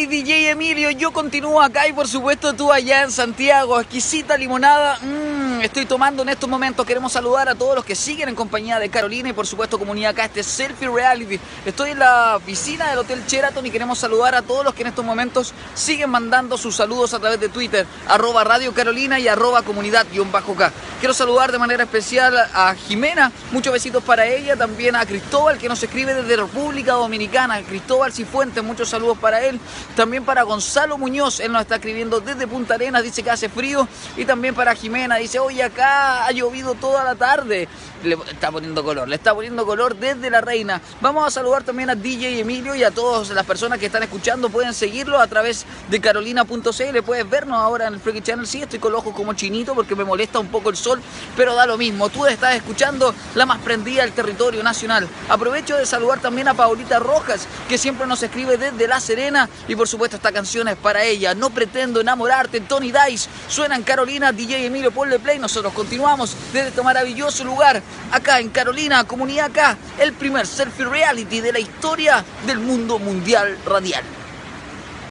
DJ Emilio, yo continúo acá y por supuesto tú allá en Santiago. Exquisita limonada, estoy tomando en estos momentos. Queremos saludar a todos los que siguen en compañía de Carolina y por supuesto comunidad acá, este Selfie Reality. Estoy en la piscina del Hotel Sheraton y queremos saludar a todos los que en estos momentos siguen mandando sus saludos a través de Twitter, @Radio Carolina y @comunidad_K. Quiero saludar de manera especial a Jimena, muchos besitos para ella, también a Cristóbal que nos escribe desde República Dominicana, Cristóbal Cifuentes, muchos saludos para él, también para Gonzalo Muñoz, él nos está escribiendo desde Punta Arenas, dice que hace frío, y también para Jimena, dice, oye, acá ha llovido toda la tarde, le está poniendo color desde La Reina. Vamos a saludar también a DJ Emilio y a todas las personas que están escuchando, pueden seguirlo a través de carolina.cl, puedes vernos ahora en el Freaky Channel. Sí, estoy con los ojos como chinito porque me molesta un poco el sol, pero da lo mismo, tú estás escuchando la más prendida del territorio nacional. Aprovecho de saludar también a Paulita Rojas, que siempre nos escribe desde La Serena, y por supuesto esta canción es para ella, No Pretendo Enamorarte, Tony Dice, suena en Carolina, DJ Emilio, ponle play, nosotros continuamos desde este maravilloso lugar, acá en Carolina, comunidad acá, el primer selfie reality de la historia del mundo mundial radial.